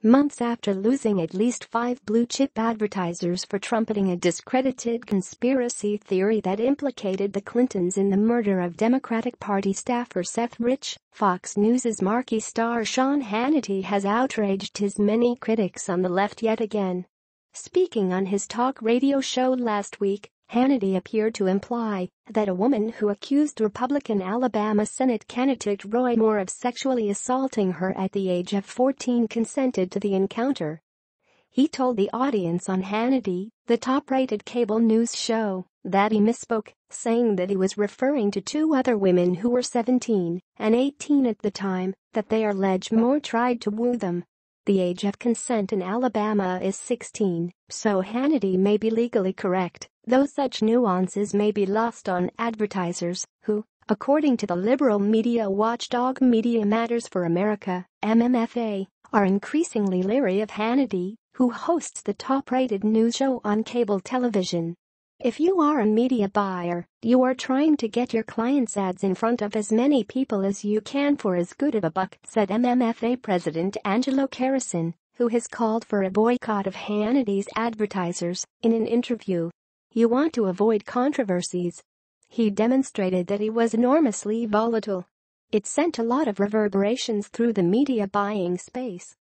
Months after losing at least 5 blue-chip advertisers for trumpeting a discredited conspiracy theory that implicated the Clintons in the murder of Democratic Party staffer Seth Rich, Fox News' marquee star Sean Hannity has outraged his many critics on the left yet again. Speaking on his talk radio show last week, Hannity appeared to imply that a woman who accused Republican Alabama Senate candidate Roy Moore of sexually assaulting her at the age of 14 consented to the encounter. He told the audience on Hannity, the top-rated cable news show, that he misspoke, saying that he was referring to 2 other women who were 17 and 18 at the time, that they allege Moore tried to woo them. The age of consent in Alabama is 16, so Hannity may be legally correct, though such nuances may be lost on advertisers, who, according to the liberal media watchdog Media Matters for America, MMFA, are increasingly leery of Hannity, who hosts the top-rated news show on cable television. If you are a media buyer, you are trying to get your clients' ads in front of as many people as you can for as good of a buck, said MMFA President Angelo Carrison, who has called for a boycott of Hannity's advertisers, in an interview. You want to avoid controversies. He demonstrated that he was enormously volatile. It sent a lot of reverberations through the media buying space.